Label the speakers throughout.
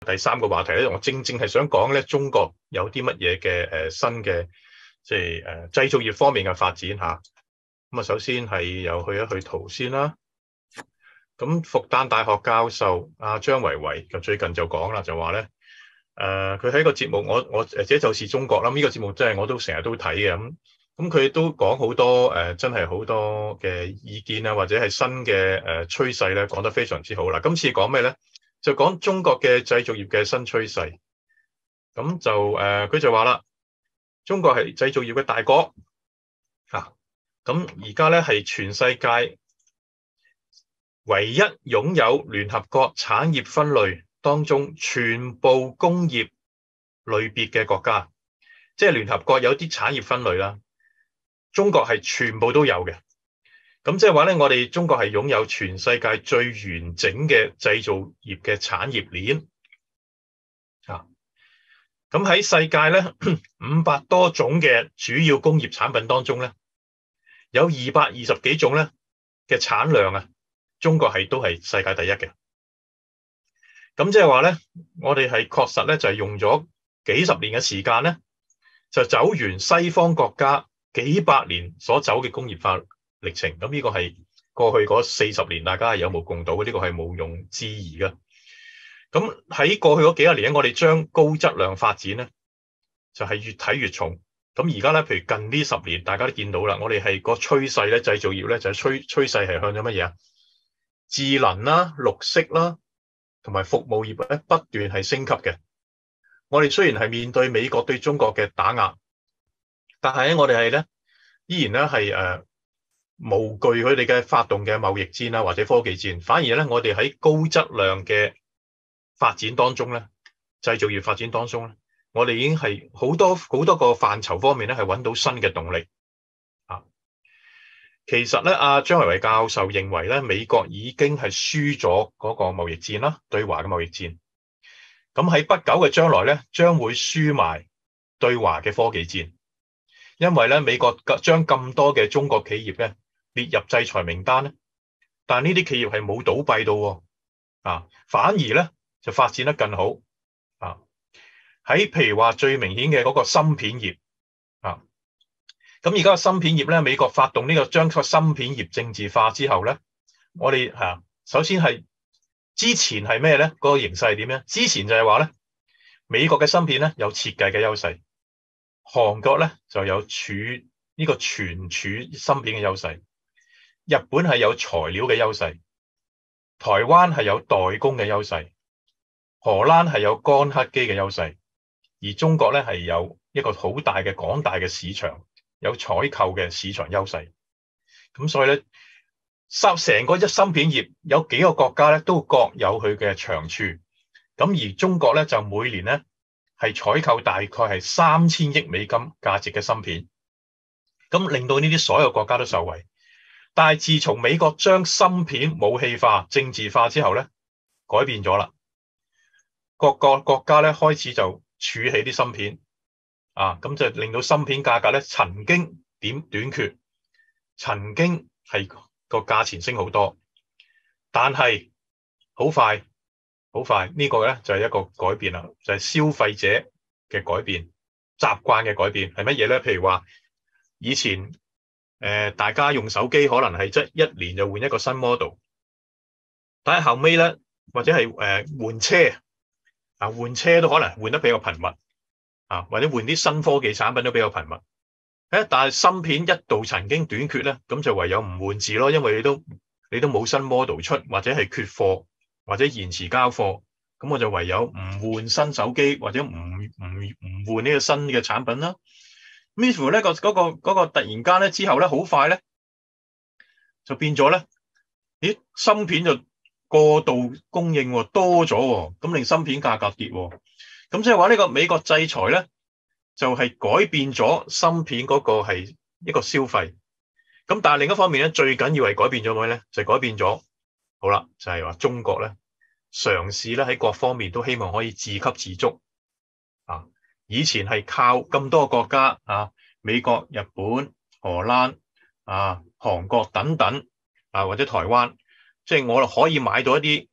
Speaker 1: 第三個話題咧，我正係想講咧，中國有啲乜嘢嘅新嘅即係製造業方面嘅發展嚇。咁啊，首先係又去一去圖先啦。咁復旦大學教授阿張維為就最近就講啦，就話咧佢喺個節目，我這就是中國啦。呢個節目真係我都成日都睇嘅。咁佢都講好多真係好多嘅意見啊，或者係新嘅趨勢咧，講得非常之好啦。今次講咩咧？就講中國嘅製造業嘅新趨勢。咁就佢就話啦，中國係製造業嘅大國啊。咁而家咧係全世界唯一擁有聯合國產業分類當中全部工業類別嘅國家，即係聯合國有啲產業分類啦，中國係全部都有嘅。咁即係話咧，我哋中國係擁有全世界最完整嘅製造業嘅產業鏈啊。咁喺世界咧500多種嘅主要工業產品當中咧，有220幾種咧嘅產量啊，中國都係世界第一嘅。咁即係話咧，我哋係確實咧就係用咗幾十年嘅時間咧，就走完西方國家幾百年所走嘅工業化歷程。咁呢個係過去嗰40年大家係有目共睹嘅，呢個係毋庸置疑嘅。咁喺過去嗰幾十年，我哋將高質量發展咧，就係越睇越重。咁而家咧，譬如近呢10年，大家都見到啦，我哋係個趨勢咧，製造業咧就係趨勢係向咗乜嘢啊？智能啦、綠色啦，同埋服務業咧不斷係升級嘅。我哋雖然係面對美國對中國嘅打壓，但係咧我哋係咧依然咧係無懼佢哋嘅發動嘅貿易戰啦，或者科技戰，反而咧我哋喺高質量嘅發展當中咧，製造業發展當中咧，我哋已經係好多個範疇方面咧係揾到新嘅動力啊。其實咧，阿張維為教授認為咧，美國已經係輸咗嗰個貿易戰啦，對華嘅貿易戰。咁喺不久嘅將來咧，將會輸埋對華嘅科技戰，因為咧美國將咁多嘅中國企業咧列入制裁名單咧，但呢啲企業係冇倒閉到啊，反而咧就發展得更好啊。喺譬如話最明顯嘅嗰個芯片業啊。咁而家個芯片業咧，美國發動呢個將個芯片業政治化之後咧，我哋首先係之前係咩咧？嗰個形勢係點咧？之前就係話咧，美國嘅芯片咧有設計嘅優勢，韓國咧就有呢個存儲芯片嘅優勢，日本係有材料嘅優勢，台灣係有代工嘅優勢，荷蘭係有光刻機嘅優勢，而中國咧係有一個好大嘅廣大嘅市場。有採購嘅市場優勢，咁所以咧，成個芯片業有幾個國家咧都各有佢嘅長處，咁而中國咧就每年咧係採購大概係3000億美金價值嘅芯片，咁令到呢啲所有國家都受惠。但係自從美國將芯片武器化、政治化之後咧，改變咗啦，各個國家咧開始就儲起啲芯片。咁就令到芯片價格咧曾經短缺，曾經係個價錢升好多，但係好快呢個咧就係一個改變啦，就係消費者嘅改變，習慣嘅改變係乜嘢咧？譬如話以前大家用手機可能係即係1年就換一個新 model， 但係後尾咧或者係換車換車都可能換得比較頻密。或者換啲新科技產品都比較頻密，但係芯片一度曾經短缺咧，咁就唯有唔換字咯，因為你都冇新 model 出，或者係缺貨，或者延遲交貨，咁我就唯有唔換新手機，或者唔換呢個新嘅產品啦。於是乎咧嗰個突然間咧之後咧好快咧就變咗咧，芯片就過度供應多咗，咁令芯片價格跌。咁即係話呢個美國制裁咧，就係改變咗芯片嗰個係一個消費。咁但係另一方面咧，最緊要係改變咗咩咧？就係改變咗，好啦，就係話中國咧嘗試咧喺各方面都希望可以自給自足。以前係靠咁多個國家美國、日本、荷蘭韓國等等或者台灣，即係我可以買到一啲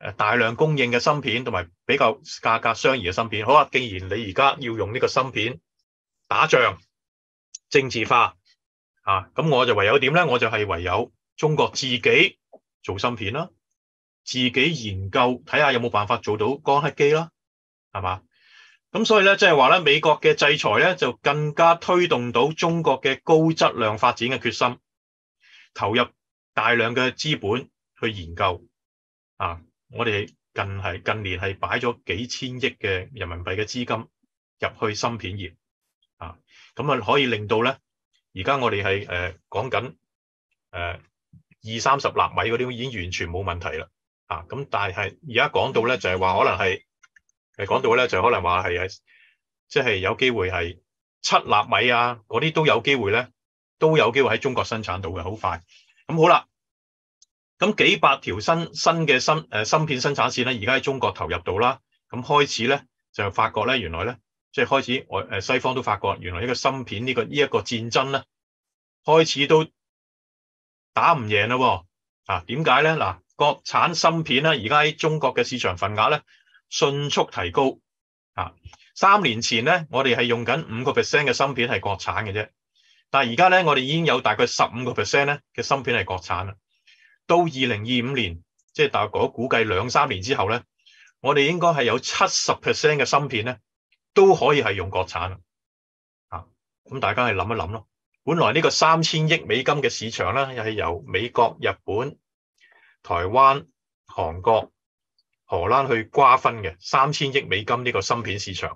Speaker 1: 大量供應嘅芯片，同埋比較價格相宜嘅芯片。好啦，既然你而家要用呢個芯片打仗政治化咁我就唯有點咧？我就係唯有中國自己做芯片啦，自己研究睇下有冇辦法做到光刻機啦，係嘛？咁所以咧，即係話咧，美國嘅制裁咧就更加推動到中國嘅高質量發展嘅決心，投入大量嘅資本去研究我哋近年係擺咗幾千億嘅人民幣嘅資金入去芯片業咁可以令到咧，而家我哋係講緊20-30納米嗰啲已經完全冇問題啦咁但係而家講到咧就係話可能係講到咧就可能話係即係有機會係7納米嗰啲都有機會咧，都有機會喺中國生產到嘅，好快。咁好啦，咁幾百條新嘅芯片生產線咧，而家喺中國投入到啦。咁開始咧就發覺咧，原來咧即係開始西方都發覺原來呢個芯片呢一個戰爭咧開始都打唔贏啦。點解咧？嗱，國產芯片咧而家喺中國嘅市場份額咧迅速提高3年前咧我哋係用緊5% 嘅芯片係國產嘅啫，但係而家咧我哋已經有大概15% 咧嘅芯片係國產啦。到2025年，即係大概估計2-3年之後咧，我哋應該係有70% 嘅芯片咧都可以係用國產咁大家係諗一諗咯。本來呢個3000億美金嘅市場咧，又係由美國、日本、台灣、韓國、荷蘭去瓜分嘅3000億美金呢個芯片市場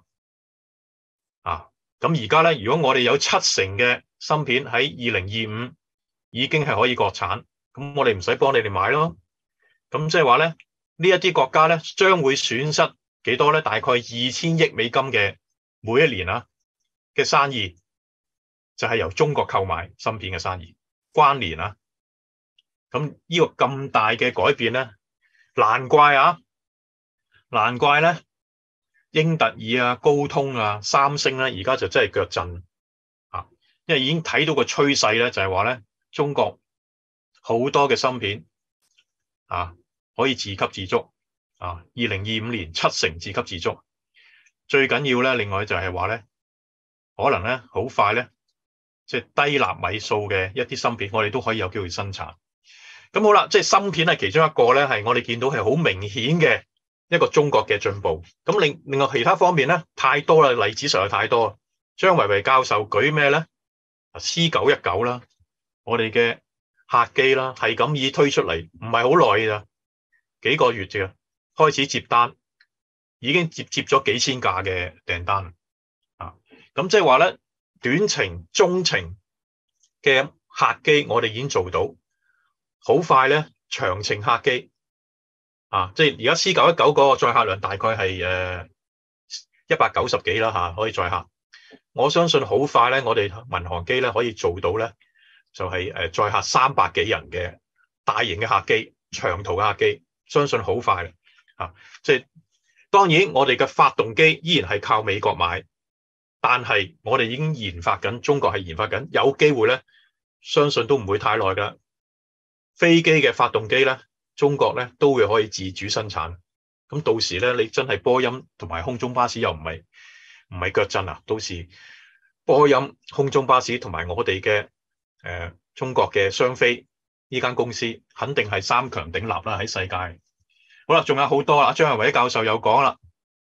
Speaker 1: 咁而家咧，如果我哋有70%嘅芯片喺2025已經係可以國產，咁我哋唔使幫你哋買咯。咁即係話咧，呢一啲國家咧將會損失幾多咧？大概2000億美金嘅每一年嘅生意，就係由中國購買芯片嘅生意關聯咁呢個咁大嘅改變咧，難怪咧英特爾高通三星咧而家就真係腳震因為已經睇到個趨勢咧，就係話咧中國好多嘅芯片可以自給自足2025年70%自給自足。最緊要咧，另外就係話咧，可能咧好快咧，即係低納米數嘅一啲芯片，我哋都可以有機會生產。咁好啦，即係芯片係其中一個咧，係我哋見到係好明顯嘅一個中國嘅進步。咁另外其他方面咧，太多啦，例子實在太多。張維為教授舉咩咧？C919啦，我哋嘅客機啦，係咁已推出嚟，唔係好耐咋，幾個月啫，開始接單，已經接咗幾千架嘅訂單咁即係話咧，短程、中程嘅客機我哋已經做到，好快咧長程客機即係而家 C919嗰個載客量大概係190幾啦可以載客。我相信好快咧，我哋民航機咧可以做到咧，就係載客300幾人嘅大型嘅客機、長途嘅客機，相信好快即係當然我哋嘅發動機依然係靠美國買，但係我哋已經研發緊，中國係研發緊，有機會咧，相信都唔會太耐㗎。飛機嘅發動機咧，中國咧都會可以自主生產。咁到時咧，你真係波音同埋空中巴士又唔係腳震到時波音、空中巴士同埋我哋嘅中國嘅商飛呢間公司，肯定係3強鼎立啦喺世界。好啦，仲有好多啦，張維為教授有講啦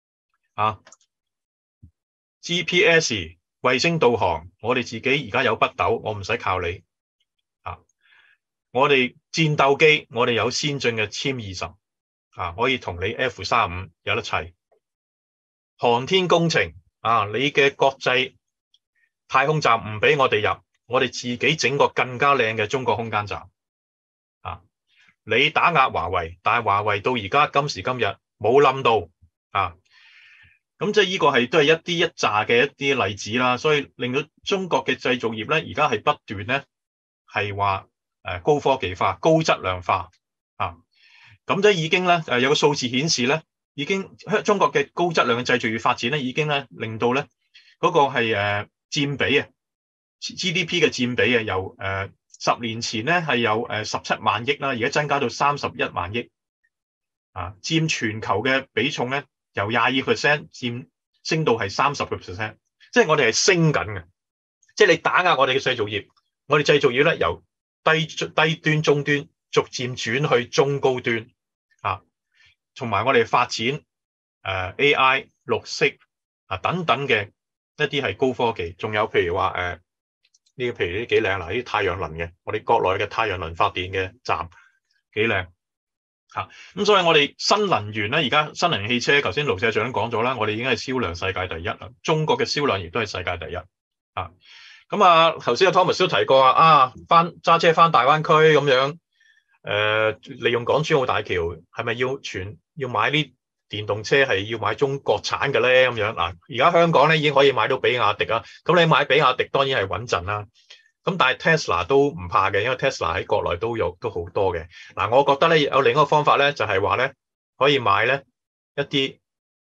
Speaker 1: GPS 衛星導航，我哋自己而家有北斗，我唔使靠你我哋戰鬥機，我哋有先進嘅殲20可以同你 F-35有得齊。航天工程你嘅國際太空站唔俾我哋入，我哋自己整個更加靚嘅中國空間站你打壓華為，但係華為到而家今時今日冇冧到咁即係呢個都係一紮嘅一啲例子啦。所以令到中國嘅製造業咧，而家係不斷咧係話高科技化、高質量化咁即係已經咧有個數字顯示咧，已經中國嘅高質量嘅製造業發展咧，已經咧令到咧嗰個係佔比GDP 嘅佔比由10年前咧係有17萬億啦，而家增加到31萬億。 佔全球嘅比重咧由22% 升到係30%，即係我哋係升緊嘅。即係你打壓我哋嘅製造業，我哋製造業咧由低端、中端逐漸轉去中高端同埋我哋發展AI、綠色等等嘅一啲係高科技，仲有譬如話譬如呢幾靚啦，呢啲太陽能嘅，我哋國內嘅太陽能發電嘅站幾靚咁所以我哋新能源咧，而家新能源汽車，頭先盧社長講咗啦，我哋已經係銷量世界第一啦，中國嘅銷量亦都係世界第一咁頭先阿 Thomas 都提過揸車翻大灣區咁樣，利用港珠澳大橋，係咪要買啲電動車係要買中國產嘅咧？咁樣而家香港咧已經可以買到比亞迪啦，咁你買比亞迪當然係穩陣啦。咁但係 Tesla 都唔怕嘅，因為 Tesla 喺國內都好多嘅。我覺得咧有另一個方法咧，就係話咧可以買咧一啲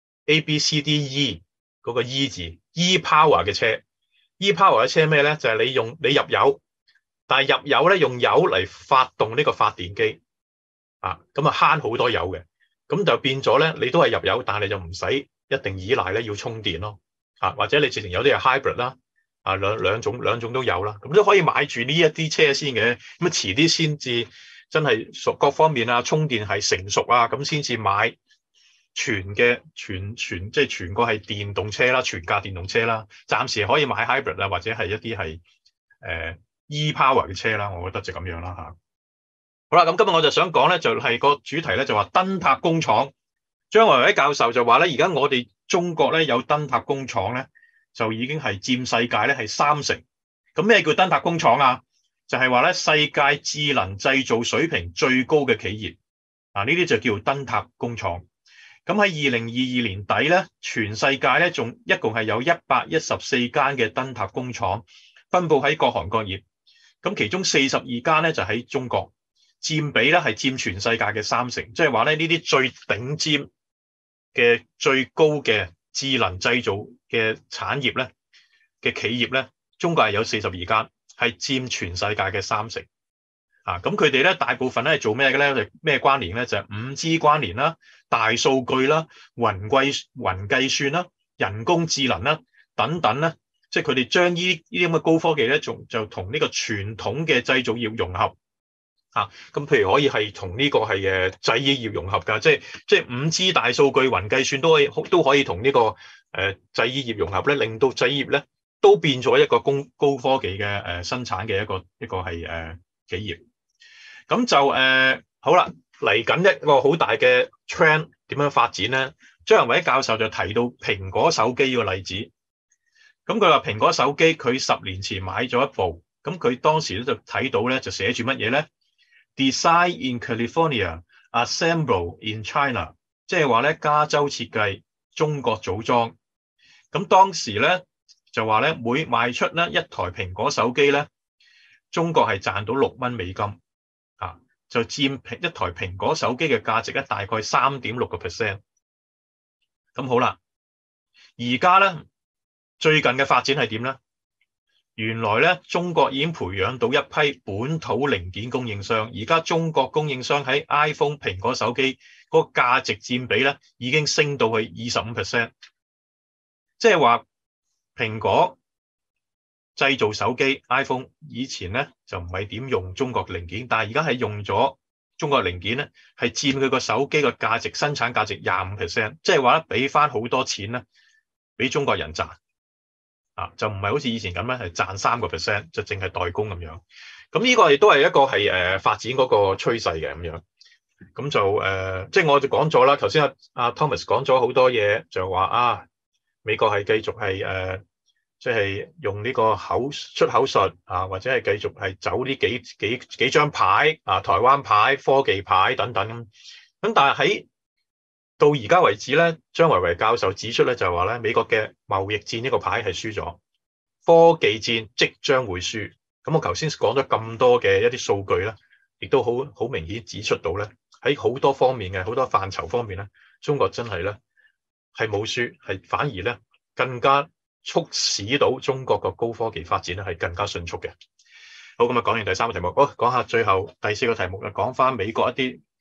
Speaker 1: ABCDE 嗰個 E 字 E-Power 嘅車。E-Power 嘅車咩咧？就係你入油，但係入油咧用油嚟發動呢個發電機咁慳好多油嘅。咁就變咗咧，你都係入油，但係你就唔使一定依賴咧要充電咯或者你直情有啲係 hybrid 啦。兩種都有啦，咁都可以買住呢一啲車先嘅，咁遲啲先至真係各方面充電係成熟咁先至買全個係電動車啦，全價電動車啦，暫時可以買 hybrid 或者係一啲係E-Power 嘅車啦，我覺得就咁樣啦好啦，咁今日我就想講咧，就係個主題咧就話燈塔工廠。張維為教授就話咧，而家我哋中國咧有燈塔工廠咧，就已經係佔世界咧係30%。咁咩叫燈塔工廠就係話咧世界智能製造水平最高嘅企業呢啲就叫燈塔工廠。咁喺2022年底咧，全世界咧仲一共係有114間嘅燈塔工廠，分佈喺各行各業。咁其中42間咧就喺中國，佔比咧係佔全世界嘅30%。即係話咧呢啲最頂尖嘅最高嘅智能製造嘅產業咧嘅企業咧，中國係有42間，係佔全世界嘅30%。咁佢哋咧大部分咧係做咩嘅咧？就咩關聯咧？就係 5G 關聯啦、大數據啦、雲計算啦、人工智能啦等等咧，即係佢哋將呢啲咁嘅高科技咧，就同呢個傳統嘅製造業融合。咁譬如可以係同呢個係製衣業融合㗎，即係 5G 大數據雲計算都可以同呢個製衣業融合咧，令到製衣業咧都變咗一個高科技嘅生產嘅一個係企業。咁就好啦，嚟緊一個好大嘅 trend 點樣發展咧？張維為教授就提到蘋果手機個例子。咁佢話蘋果手機佢10年前買咗一部，咁佢當時咧就睇到咧就寫住乜嘢咧？Design in California, assemble in China， 即係話咧加州設計，中國組裝。咁當時咧就話咧每賣出咧一台蘋果手機咧，中國係賺到6蚊美金，就佔一台蘋果手機嘅價值咧大概 3.6%。咁好啦，而家咧最近嘅發展係點咧？原來咧，中國已經培養到一批本土零件供應商。而家中國供應商喺 iPhone 蘋果手機嗰個價值佔比咧，已經升到去 25%。即係話蘋果製造手機 iPhone 以前咧就唔係點用中國零件，但係而家係用咗中國零件咧，係佔佢個手機個價值生產價值 25%。即係話咧，俾翻好多錢咧，俾中國人賺。就唔係好似以前咁樣係賺3%，就淨係代工咁樣。咁呢個亦都係一個係發展嗰個趨勢嘅咁樣。咁就即係我就講咗啦。頭先阿 Thomas 講咗好多嘢，就話美國係繼續係即係用呢個出口術或者係繼續係走呢幾張牌台灣牌、科技牌等等咁。咁但係到而家為止咧，張維為教授指出咧，就係話咧，美國嘅貿易戰呢個牌係輸咗，科技戰即將會輸。咁我頭先講咗咁多嘅一啲數據咧，亦都好明顯指出到咧，喺好多方面嘅好多範疇方面咧，中國真係咧係冇輸，係反而咧更加促使到中國個高科技發展咧係更加迅速嘅。好，咁講完第3個題目，好，講下最後第4個題目，就講翻美國一啲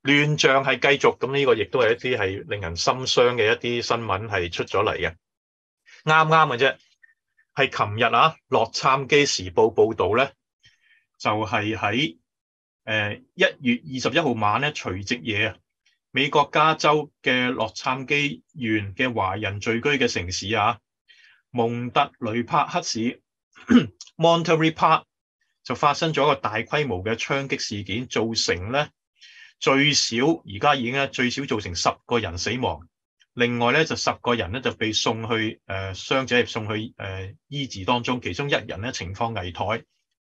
Speaker 1: 亂象係繼續，咁呢個亦都係一啲係令人心傷嘅一啲新聞係出咗嚟嘅。啱啱嘅啫，係琴日啊，洛杉磯時報報導咧，就係喺1月21號晚咧，除夕夜啊，美國加州嘅洛杉磯縣嘅華人聚居嘅城市啊，蒙特雷帕克市 Monterey Park 就發生咗一個大規模嘅槍擊事件，造成咧最少而家已經咧最少造成10個人死亡，另外咧就10個人咧就被送去傷者送去醫治當中，其中1人咧情況危殆。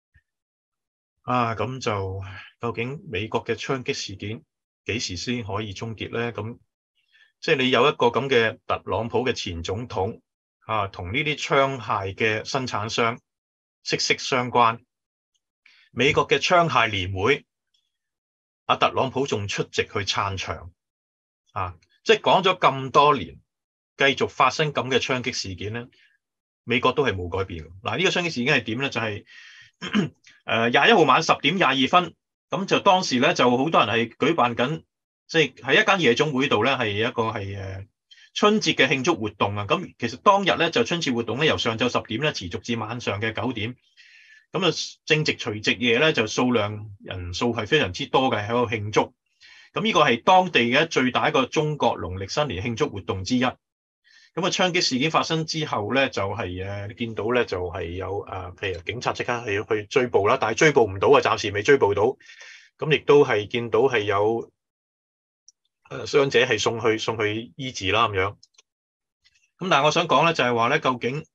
Speaker 1: 咁就究竟美國嘅槍擊事件幾時先可以終結咧？咁即係你有一個咁嘅特朗普嘅前總統同呢啲槍械嘅生產商息息相關。美國嘅槍械年會，特朗普仲出席去撐場即係講咗咁多年，繼續發生咁嘅槍擊事件咧，美國都係冇改變。嗱，呢個槍擊事件係點咧？就係21號晚10點22分，咁就當時咧就好多人係舉辦緊，即係喺一間夜總會度咧係一個係春節嘅慶祝活動啊。咁其實當日咧就春節活動咧由上晝10點咧持續至晚上嘅9點。咁正值除夕夜咧，就人數係非常之多嘅喺度慶祝。咁呢個係當地嘅最大一個中國農曆新年慶祝活動之一。咁槍擊事件發生之後咧，就係見到咧就係有譬如警察即刻係去追捕啦，但係追捕唔到啊，暫時未追捕到。咁亦都係見到係有傷者係送去醫治啦咁樣。咁但係我想講咧就係話咧，究竟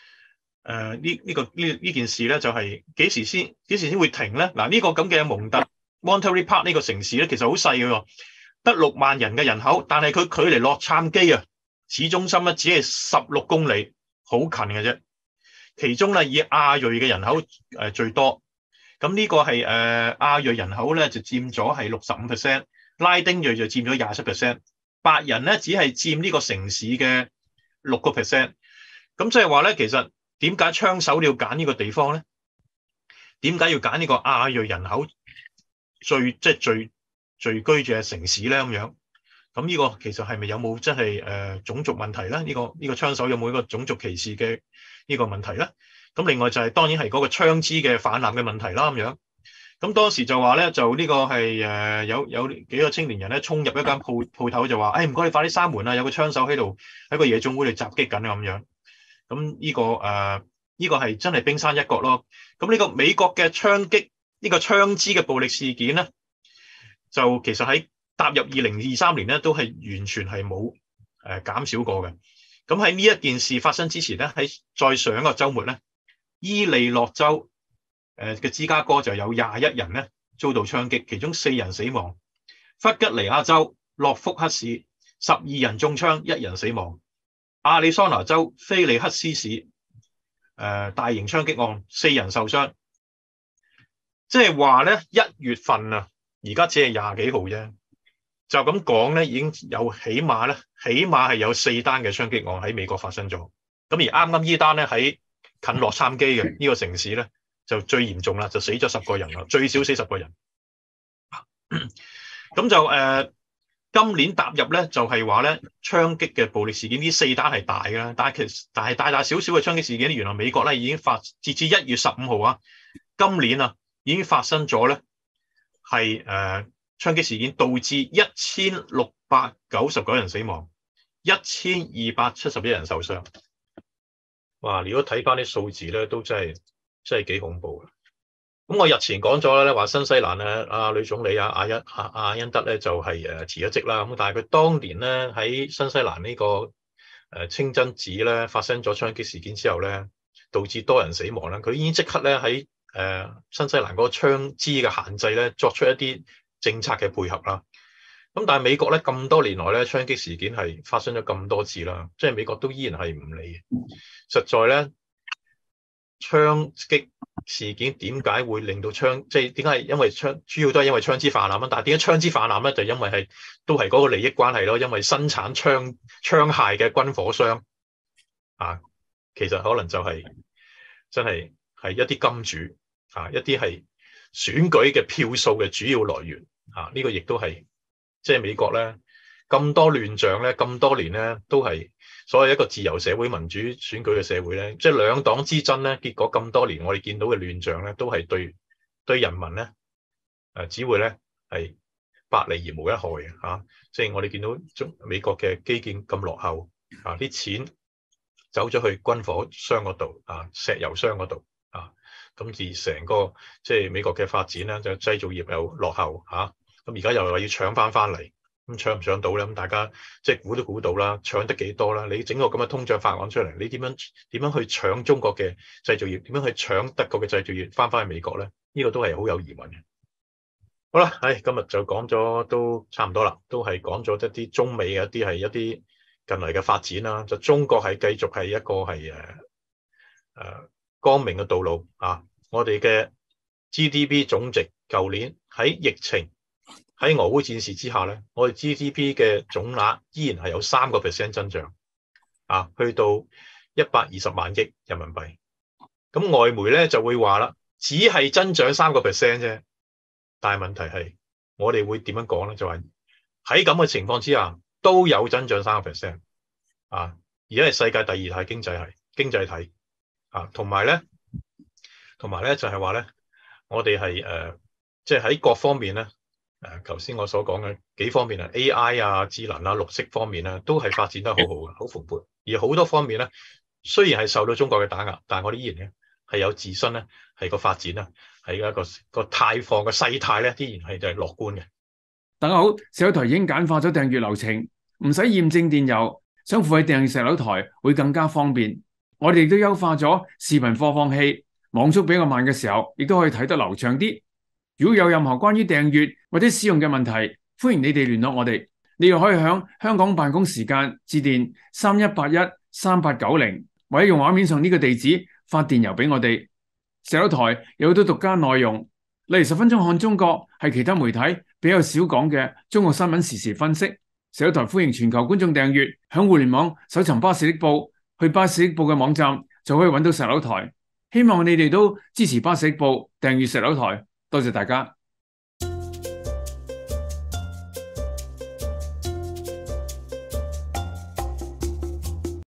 Speaker 1: 呢件事咧就係幾時先會停咧？嗱，呢個咁嘅Monterey Park 呢個城市咧，其實好細嘅，得6萬人嘅人口，但係佢距離洛杉磯市中心咧只係16公里，好近嘅啫。其中咧以亞裔嘅人口最多，咁呢個係亞裔人口咧就佔咗係65%，拉丁裔就佔咗27%，白人咧只係佔呢個城市嘅6%。咁即係話咧，其實點解槍手要揀呢個地方咧？點解要揀呢個亞裔人口最聚居嘅城市咧？咁樣，咁呢個其實係咪有冇真係種族問題咧？呢個槍手有冇一個種族歧視嘅呢個問題咧？咁另外就係當然係嗰個槍支嘅泛濫嘅問題啦。咁樣，咁當時就話咧，就呢個係有幾個青年人咧衝入一間鋪頭就話，唔該你快啲閂門啊！有個槍手喺度喺個夜總會度襲擊緊咁樣。咁呢個係真係冰山一角咯。咁呢個美國嘅槍擊呢個槍支嘅暴力事件咧，就其實喺踏入2023年咧，都係完全係冇減少過嘅。咁喺呢一件事發生之前咧，喺再上一個週末咧，伊利諾州嘅芝加哥就有21人咧遭到槍擊，其中4人死亡。弗吉尼亞州諾福克市12人中槍，1人死亡。亞利桑那州菲利克斯市大型槍擊案，4人受傷。即係話咧，1月份啊，而家只係20幾號啫，就咁講咧，已經有起碼係有4單嘅槍擊案喺美國發生咗。咁而啱啱呢單咧喺近洛杉磯嘅呢個城市咧就最嚴重啦，就死咗10個人啦，最少死10個人。咁就今年踏入咧就係話咧槍擊嘅暴力事件呢4單係大嘅，但係大大小小嘅槍擊事件，原來美國咧已經截至1月15號啊，今年啊已經發生咗咧係槍擊事件，導致1699人死亡，1271人受傷。哇！如果睇翻啲數字咧，都真係幾恐怖嘅。咁我日前講咗咧，話新西蘭咧女總理阿恩德咧就係辭咗職啦。咁但係佢當年咧喺新西蘭呢個清真寺咧發生咗槍擊事件之後咧，導致多人死亡啦。佢已經即刻咧喺新西蘭嗰個槍支嘅限制咧作出一啲政策嘅配合啦。咁但係美國咧咁多年來咧槍擊事件係發生咗咁多次啦，即係美國都依然係唔理。實在咧槍擊事件點解會令到即係點解係因為主要都係因為槍支泛濫啊？但係點解槍支泛濫咧？就因為都係嗰個利益關係咯。因為生產槍械嘅軍火商其實可能就係真係一啲金主一啲係選舉嘅票數嘅主要來源呢個亦都係即係美國咧咁多亂象咧，咁多年咧都係所謂一個自由社會、民主選舉嘅社會咧，即係兩黨之爭咧，結果咁多年我哋見到嘅亂象咧，都係對人民咧只會咧係百利而無一害嘅嚇。即係我哋見到美國嘅基建咁落後啊，啲錢走咗去軍火商嗰度啊，石油商嗰度啊，咁而成個即係美國嘅發展咧，就製造業又落後嚇。咁而家又話要搶翻嚟，咁搶唔搶到咧？咁大家即係估都估到啦，搶得幾多啦？你整個咁嘅通脹法案出嚟，你點樣去搶中國嘅製造業？點樣去搶德國嘅製造業翻去美國咧？呢個都係好有疑問嘅。好啦，今日就講咗都差唔多啦，都係講咗一啲中美嘅一啲近嚟嘅發展啦。就中國係繼續係一個係光明嘅道路啊！我哋嘅 GDP 總值舊年喺疫情喺俄烏戰事之下咧，我哋 GDP 嘅總額依然係有3% 增長啊，去到120萬億人民幣。咁外媒咧就會話啦，只係增長3% 啫。但係問題係，我哋會點樣講咧？就係喺咁嘅情況之下，都有增長3% 啊！而家係世界第2大經濟體啊，同埋咧就係話咧，我哋係即係喺各方面咧。頭先我所講嘅幾方面啊 ，AI 啊、智能啊、綠色方面啊，都係發展得好好嘅，好蓬勃。而好多方面咧，雖然係受到中國嘅打壓，但係我哋依然咧係有自身咧係個發展啦，係一個態況嘅勢態咧，依然係就係樂觀嘅。
Speaker 2: 大家好，石榴台已經簡化咗訂閱流程，唔使驗證電郵，想付費訂閱石榴台會更加方便。我哋亦都優化咗視頻播放器，網速比較慢嘅時候，亦都可以睇得流暢啲。如果有任何關於訂閱或者使用嘅問題，歡迎你哋聯絡我哋。你又可以響香港辦公時間致電31813890，或者用畫面上呢個地址發電郵俾我哋。石榴台有好多獨家內容，例如10分鐘看中國係其他媒體比較少講嘅中國新聞時事分析。石榴台歡迎全球觀眾訂閱，響互聯網搜尋巴士的報，去巴士的報嘅網站就可以揾到石榴台。希望你哋都支持巴士的報，訂閱石榴台。多謝大家。